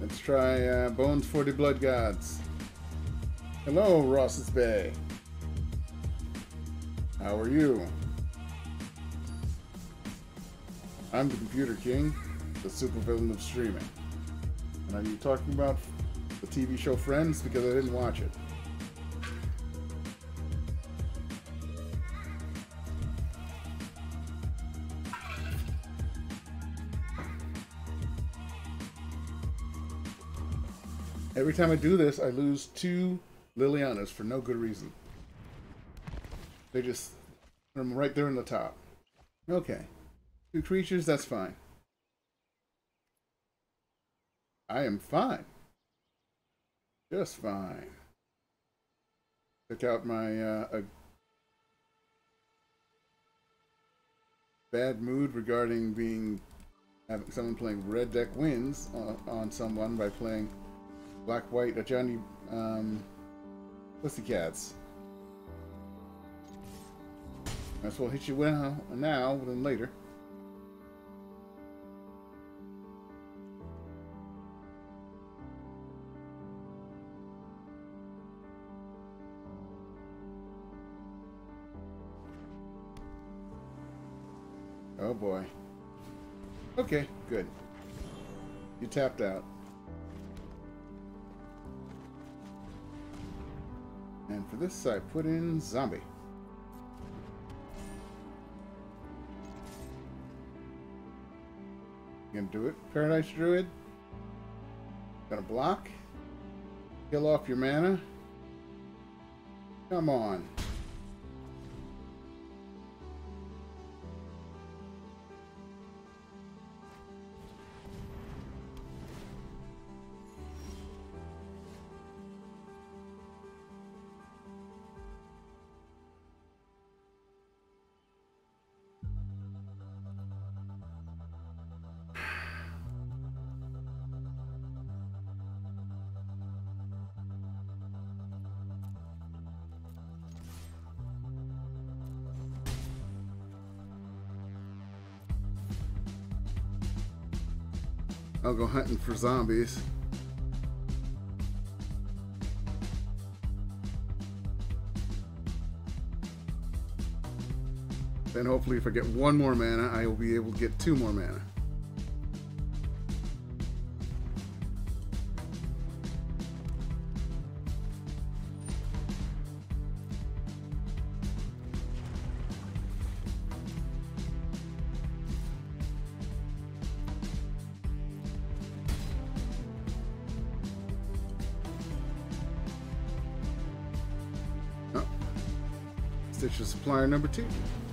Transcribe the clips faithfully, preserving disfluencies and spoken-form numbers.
Let's try uh, Bones for the Blood Gods. Hello, Ross's Bay. How are you? I'm the Computer King, the supervillain of streaming. And are you talking about the T V show Friends? Because I didn't watch it. Every time I do this, I lose two Lilianas for no good reason. They just... I'm right there in the top. Okay. Two creatures, that's fine. I am fine. Just fine. Took out my uh, a bad mood regarding being having someone playing red deck wins on, on someone by playing black white a Johnny um, Pussycats. Might as well hit you well now than later. Oh boy. Okay, good. You tapped out. And for this, I put in Zombie. You gonna do it, Paradise Druid? Gonna block? Kill off your mana? Come on. I'll go hunting for zombies. Then hopefully if I get one more mana, I will be able to get two more mana. Stitch of Supplier number two.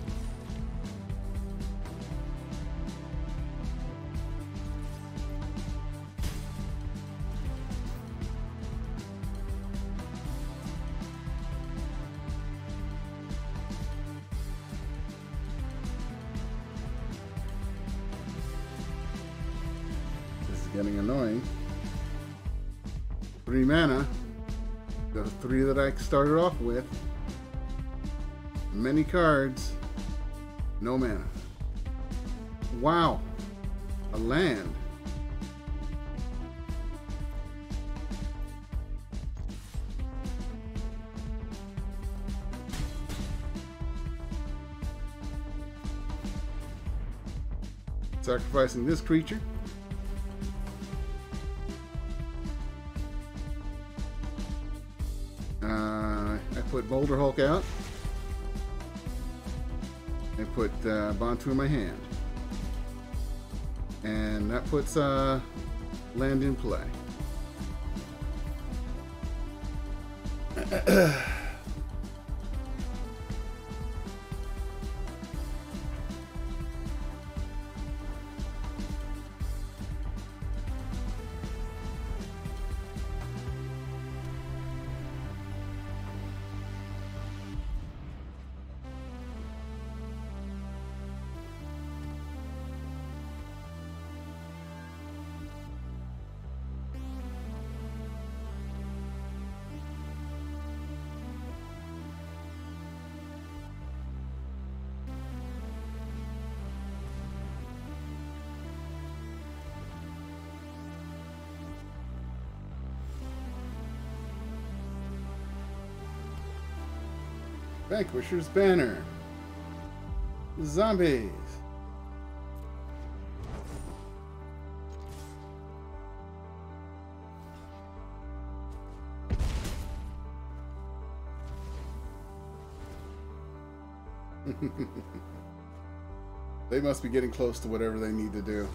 This is getting annoying. Three mana. The three that I started off with. Many cards, no mana. Wow, a land. Sacrificing this creature. Uh, I put Boulder Hulk out. I put uh, Bontu in my hand. And that puts uh, land in play. Vanquisher's Banner. Zombies. They must be getting close to whatever they need to do.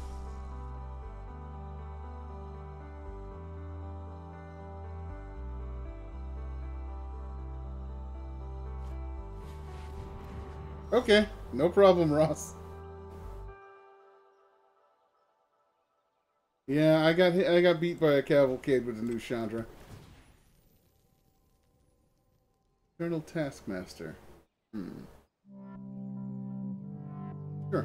Okay, no problem, Ross. Yeah, I got hit, I got beat by a cavalcade with the new Chandra. Eternal Taskmaster. Hmm. Sure.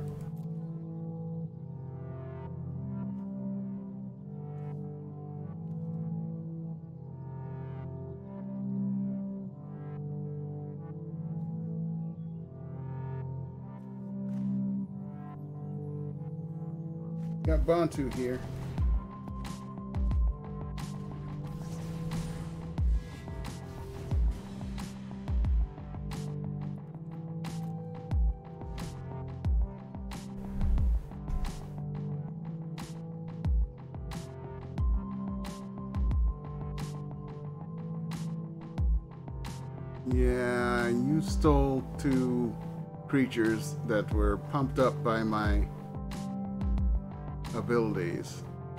Got Bantu here. Yeah, you stole two creatures that were pumped up by my abilities.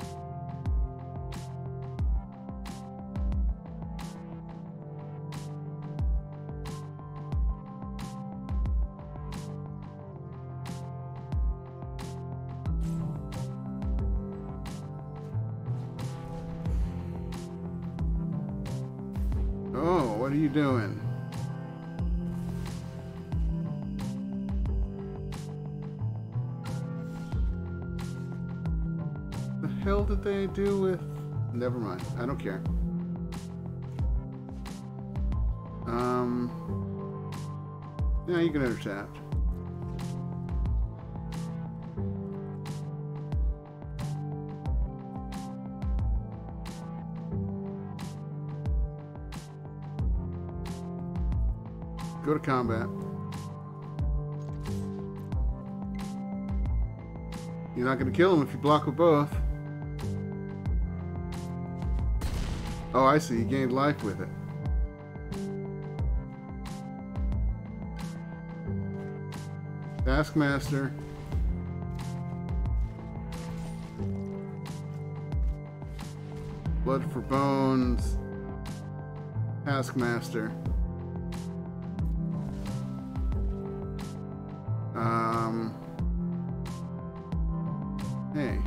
Oh, what are you doing? The hell did they do with... Never mind. I don't care. Um... Yeah, you can enter tapped. Go to combat. You're not going to kill him if you block with both. Oh, I see. You gained life with it. Taskmaster. Blood for bones. Taskmaster. Um... Hey.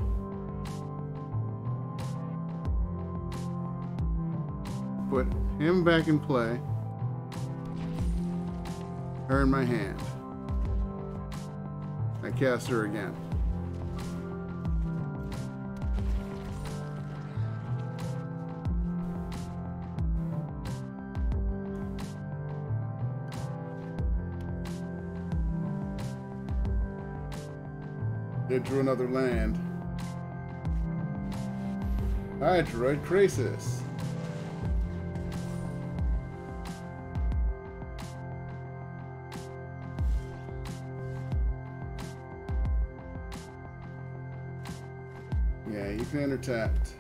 Put him back in play. Her in my hand. I cast her again. They drew another land. Alright, droid Krasis. Yeah, you can enter tapped.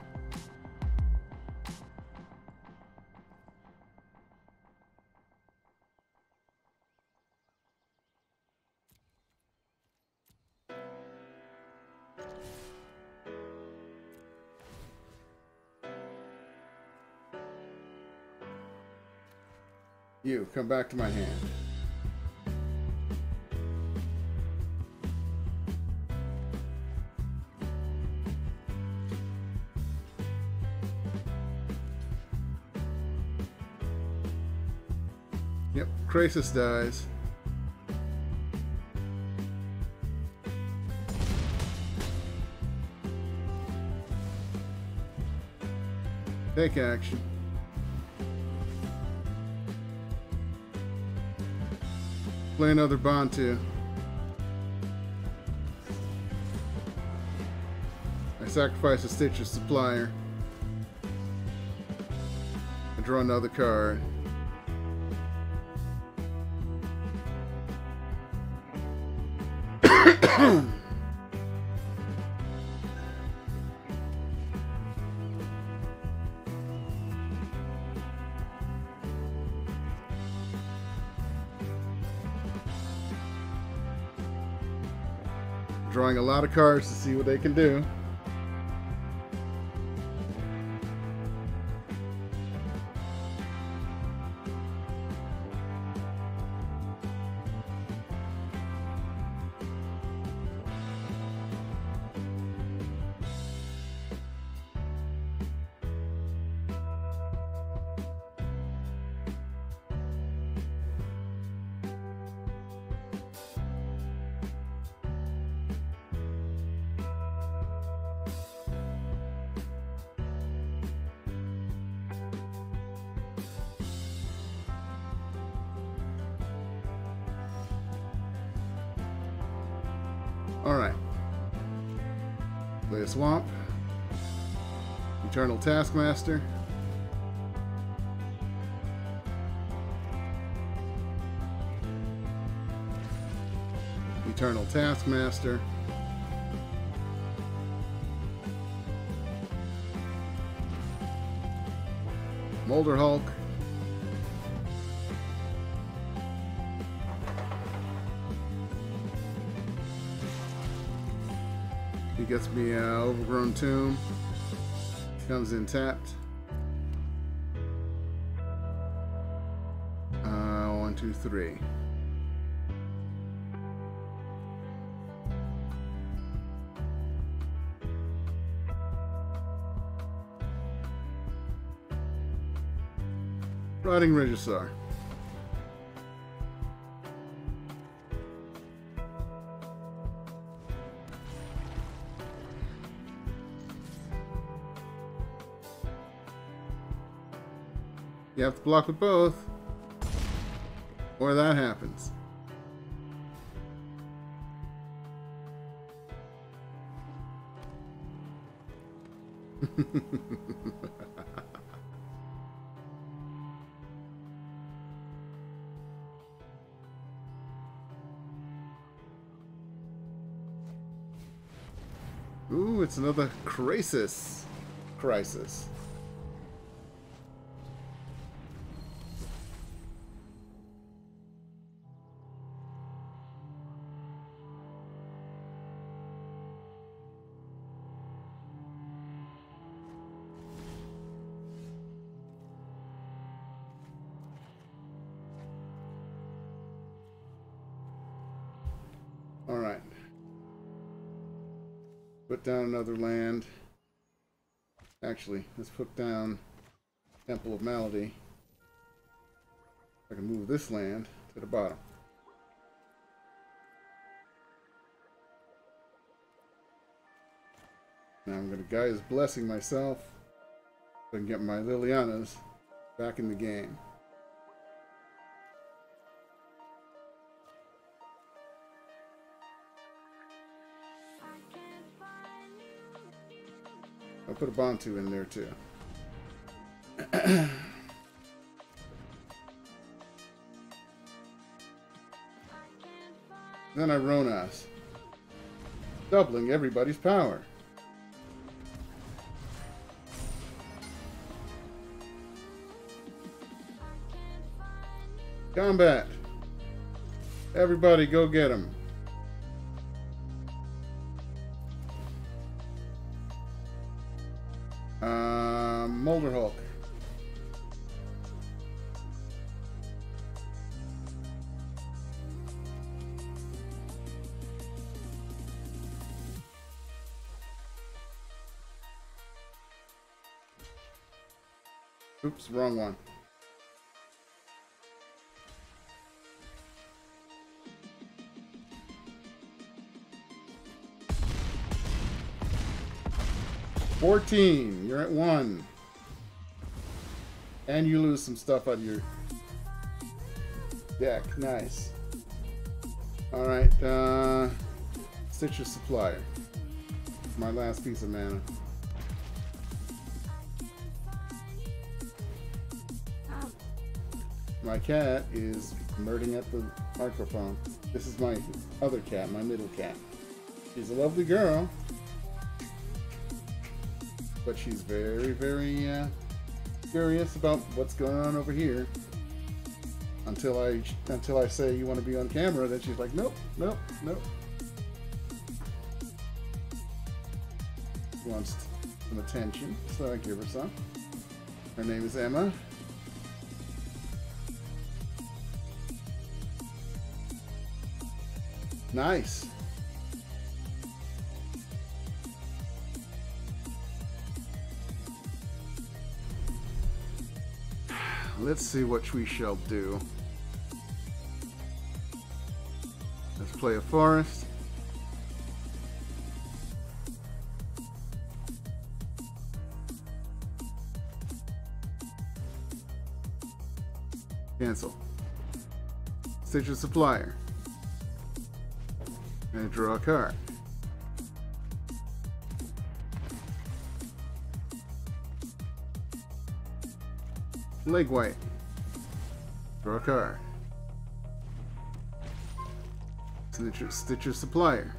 You, come back to my hand. Yep, Krasis dies. Take action. Play another Bantu. I sacrifice a Stitcher Supplier. I draw another card. Drawing a lot of cards to see what they can do. Alright. Play a swamp. Eternal Taskmaster. Eternal Taskmaster. Molder Hulk. He gets me an uh, Overgrown Tomb. Comes in tapped. Uh, one, two, three. Rotting Regisaur. You have to block with both, or that happens. Ooh, it's another crisis. Crisis. All right. Put down another land. Actually, let's put down Temple of Malady. I can move this land to the bottom. Now I'm going to Gaia's Blessing myself so I can get my Lilianas back in the game. I'll put a Bantu in there too. Then I Ronas, doubling everybody's power. Combat! Everybody go get him. Um, Molder Hulk. Oops, wrong one. fourteen, you're at one. And you lose some stuff out of your deck. Nice. Alright, uh, Stitcher Supplier. My last piece of mana. My cat is murdering at the microphone. This is my other cat, my middle cat. She's a lovely girl. But she's very, very uh, curious about what's going on over here. Until I until I say you want to be on camera, then she's like, nope, nope, nope. She wants some attention, so I give her some. Her name is Emma. Nice. Let's see what we shall do. Let's play a forest. Cancel. Stitcher Supplier. And draw a card. Leg White. Draw a card. Stitcher, Stitcher Supplier.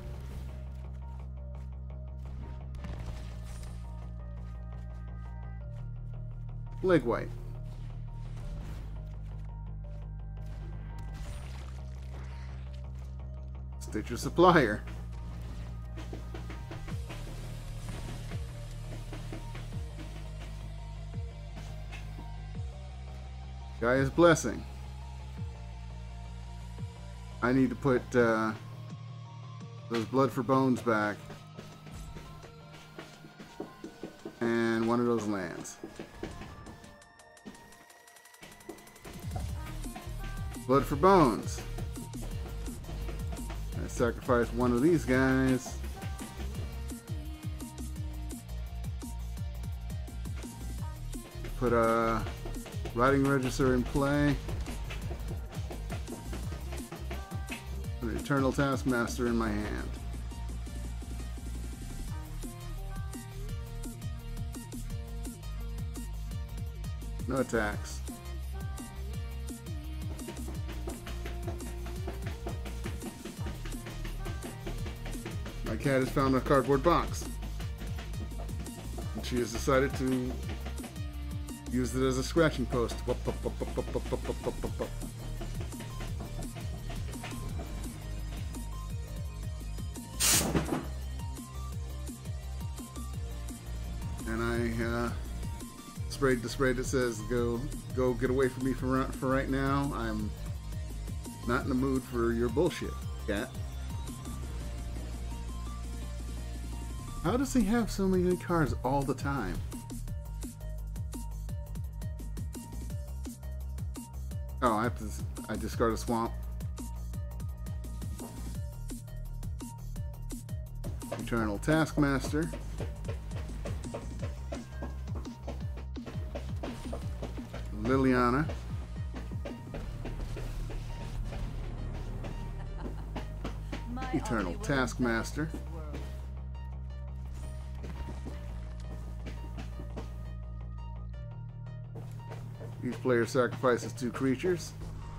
Leg White. Stitcher Supplier. Gaia's Blessing. I need to put uh, those Blood for Bones back. And one of those lands. Blood for Bones. I sacrifice one of these guys. Put a Riding Register in play. Put an Eternal Taskmaster in my hand. No attacks. My cat has found a cardboard box. And she has decided to use it as a scratching post. And I uh, sprayed the spray that says, "Go, go, get away from me for for right now. I'm not in the mood for your bullshit, cat." How does he have so many cards all the time? Oh, I have to. I discard a swamp. Eternal Taskmaster. Liliana. Eternal Taskmaster. Each player sacrifices two creatures.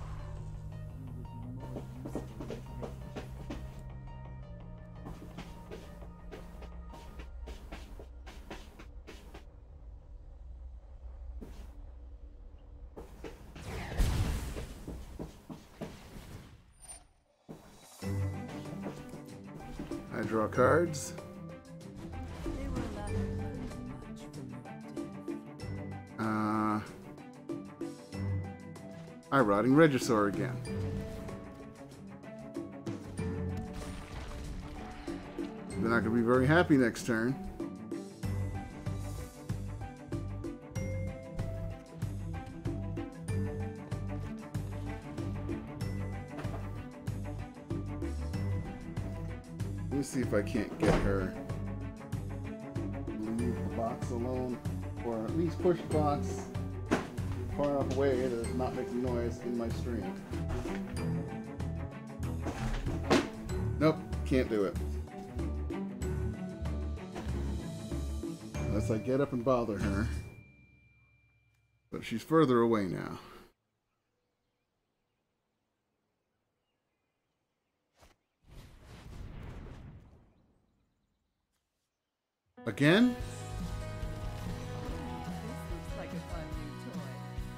I draw cards. Uh, I Rotting Regisaur again. They're not going to be very happy next turn. Let me see if I can't get her to leave the box alone, or at least push the box far enough away that it's not making noise in my stream. Nope, can't do it. Unless I get up and bother her. But she's further away now. Again? This looks like a fun new toy.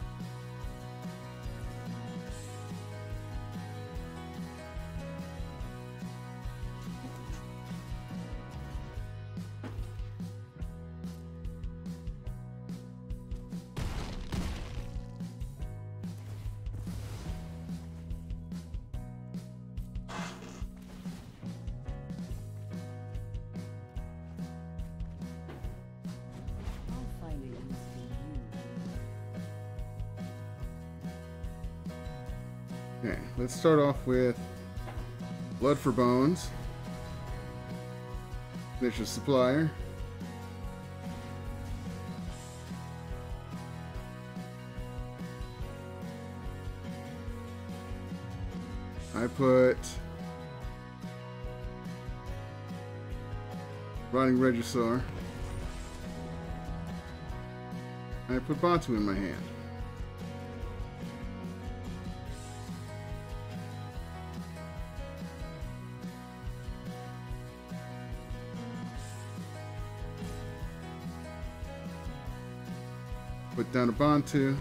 I'll find it in this for you. Okay, let's start off with Blood for Bones. Vicious Supplier. I put Rotting Regisaur. I put Bantu in my hand. Put down a Bantu.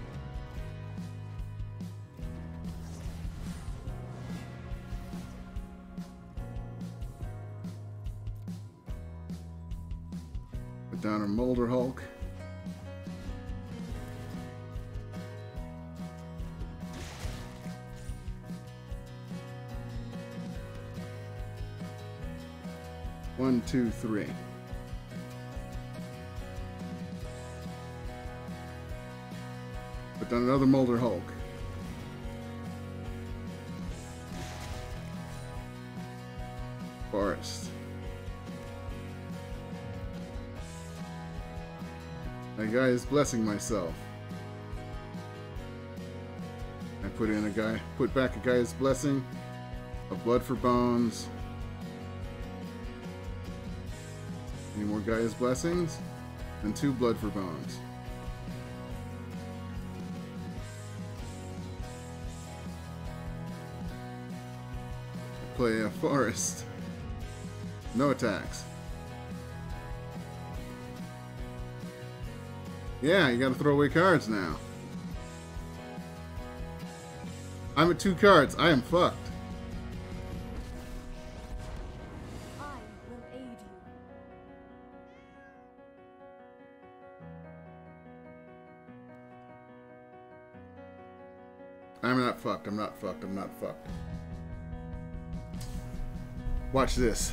Put down a Molder Hulk. One, two, three. Put down another Molder Hulk. Forest. That guy is blessing myself. I put in a guy, put back a guy's blessing of Blood for Bones. Any more Gaia's Blessings? And two Blood for Bones. Play a Forest. No attacks. Yeah, you gotta throw away cards now. I'm at two cards. I am fucked. I will aid you. I'm not fucked. I'm not fucked. I'm not fucked. Watch this.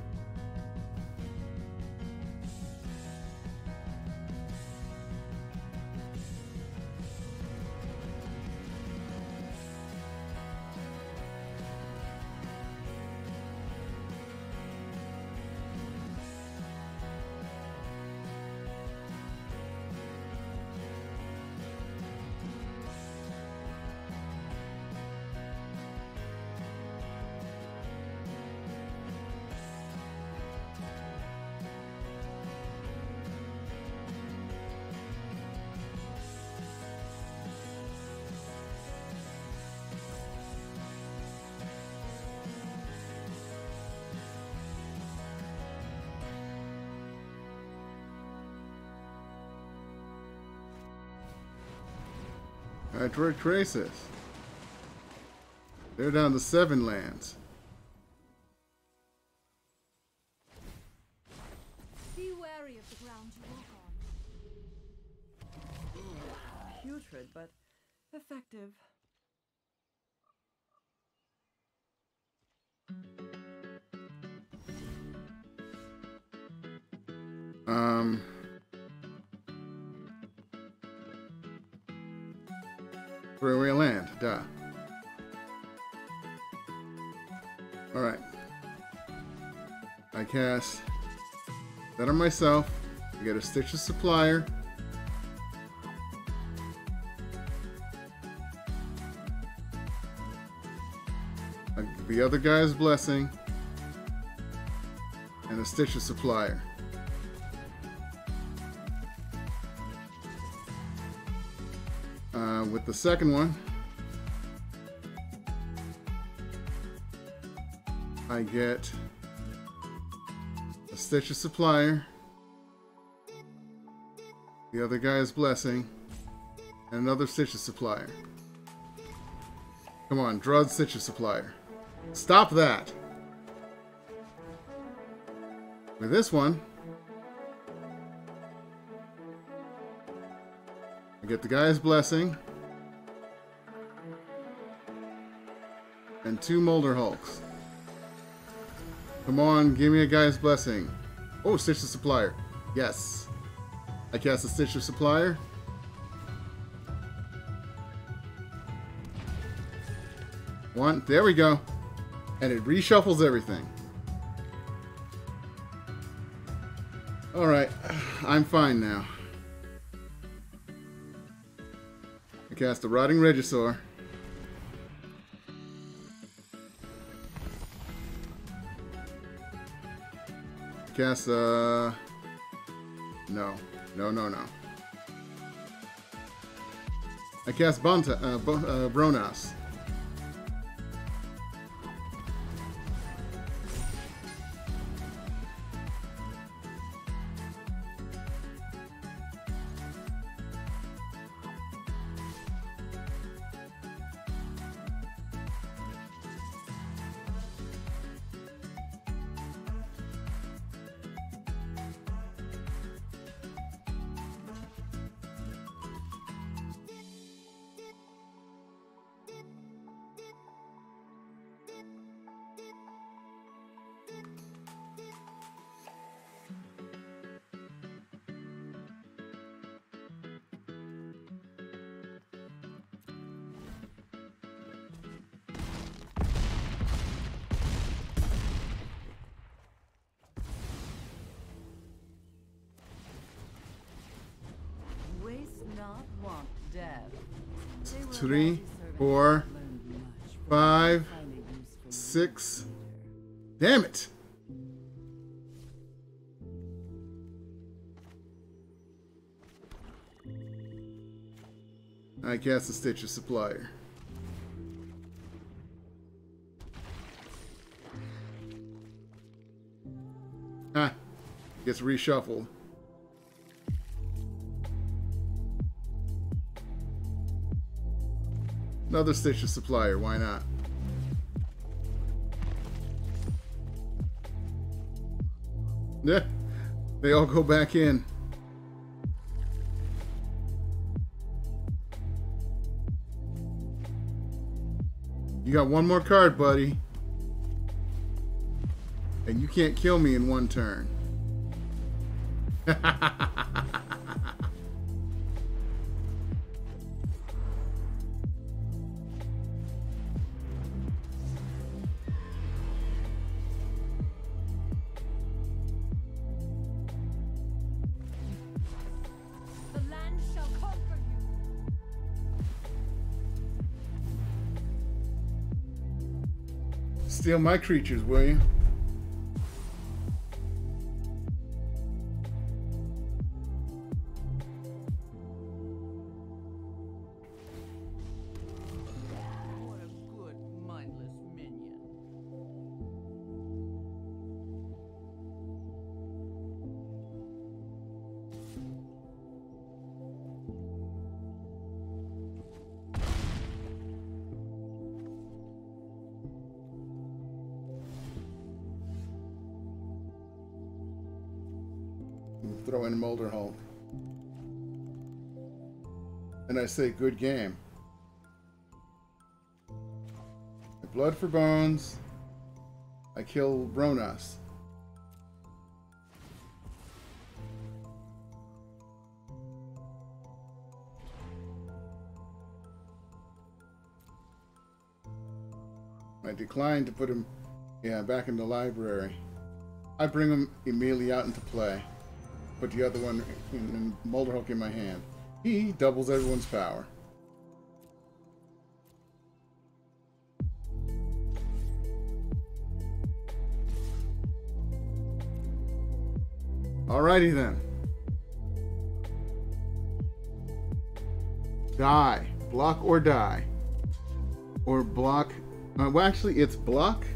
Hydroid Crisis. They're down to seven lands. Be wary of the ground you walk on. Putrid, but effective. Um. Throw away a land. Duh. Alright. I cast that on myself. I get a Stitch's Supplier. I get the other guy's Blessing. And a Stitch's Supplier. Uh, with the second one, I get a Stitch's Supplier, The other guy is Blessing. And another Stitches Supplier. Come on, Drud Stitches Supplier. Stop that! With this one, I get the guy's Blessing. And two Molder Hulks. Come on, give me a guy's Blessing. Oh, Stitches Supplier. Yes. I cast a Stitches Supplier. One. There we go. And it reshuffles everything. Alright. I'm fine now. I cast a Rotting Regisaur. Cast, uh... No. No, no, no. I cast Bonta, uh, Bo uh, Bronas. Waste not, want death. They were Three, about to serve four, and learned much from five, highly useful six. leader. Damn it! I cast a Stitches Supplier. Ah, gets reshuffled. Another Stitches Supplier, why not? Yeah, they all go back in. You got one more card, buddy. And you can't kill me in one turn. The land shall conquer you. Steal my creatures, will you? What a good, mindless minion. Throw in Molder Hulk. And I say, good game. Blood for Bones. I kill Bronas. I decline to put him, yeah, back in the library. I bring him immediately out into play. Put the other one in, in Molder Hulk in my hand. He doubles everyone's power. Alrighty then. Die. Block or die. Or block. Uh, well, actually, it's block.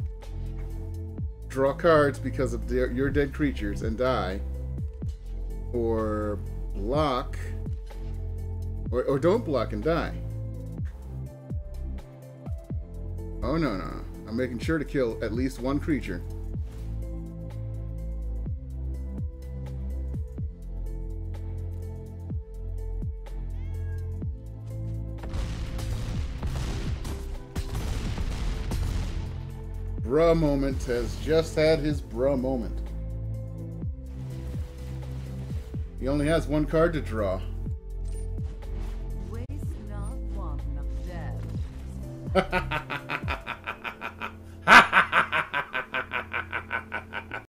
Draw cards because of their, your dead creatures and die. or block, or, or don't block and die. Oh, no, no, no. I'm making sure to kill at least one creature. Bruh moment has just had his bruh moment. He only has one card to draw. Waste not one of them.